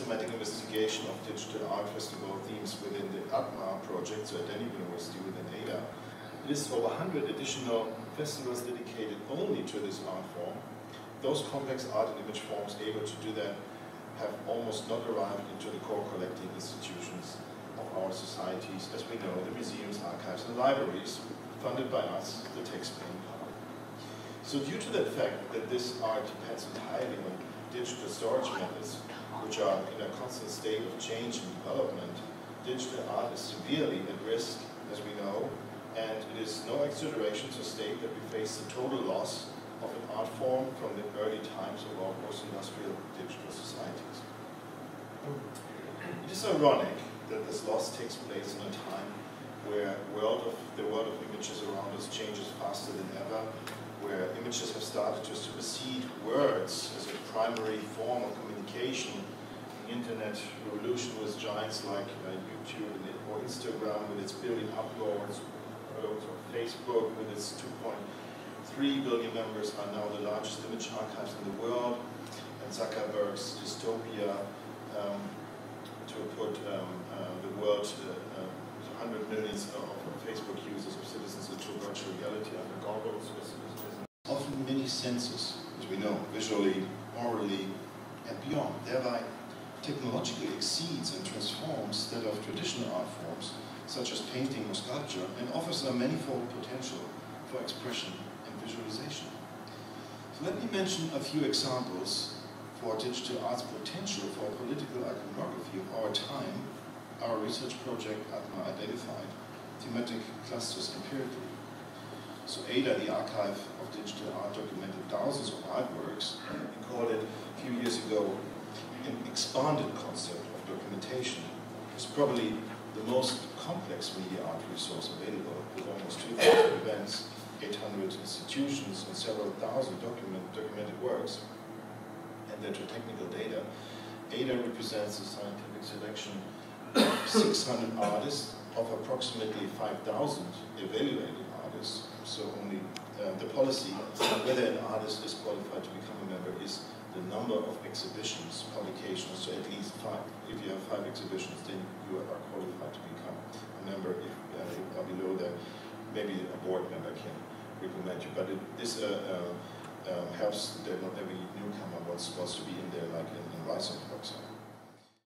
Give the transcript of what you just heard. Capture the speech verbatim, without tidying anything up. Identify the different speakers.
Speaker 1: systematic investigation of digital art festival themes within the A D M A project, so at any university within A D A. It is over one hundred additional festivals dedicated only to this art form. Those complex art and image forms able to do that have almost not arrived into the core collecting institutions of our societies, as we know, the museums, archives, and libraries, funded by us, the taxpaying public. So due to the fact that this art depends entirely on digital storage methods, which are in a constant state of change and development, digital art is severely at risk, as we know, and it is no exaggeration to state that we face the total loss of an art form from the early times of our post-industrial digital societies. It is ironic that this loss takes place in a time where world of, the world of images around us changes faster than ever, where images have started to supersede words as a primary form of communication. The internet revolution with giants like uh, YouTube or Instagram with its billion uploads, or Facebook with its two point three billion members are now the largest image archives in the world, and Zuckerberg's dystopia um, to put um, uh, the world, uh, uh, one hundred millions of Facebook users, of citizens, into virtual reality under goggles, often many senses, as we know, visually, orally, and beyond. Thereby, technologically exceeds and transforms that of traditional art forms, such as painting or sculpture, and offers a manifold potential for expression and visualization. So let me mention a few examples for digital art's potential for political iconography of our time. Our research project A D M A identified thematic clusters empirically. So A D A, the Archive of Digital Art, documented thousands of artworks. We called it a few years ago an expanded concept of documentation. It's probably the most complex media art resource available, with almost two thousand events, eight hundred institutions, and several thousand document, documented works. And then to technical data, A D A represents a scientific selection of six hundred artists of approximately five thousand evaluated artists. So only uh, the policy, whether an artist is qualified to become a member, is the number of exhibitions, publications, so at least five. If you have five exhibitions, then you are qualified to become a member. If uh, you are below that, maybe a board member can recommend you. But it, this uh, uh, uh, helps that not every newcomer wants, wants to be in there, like in, in Rijeka, for example.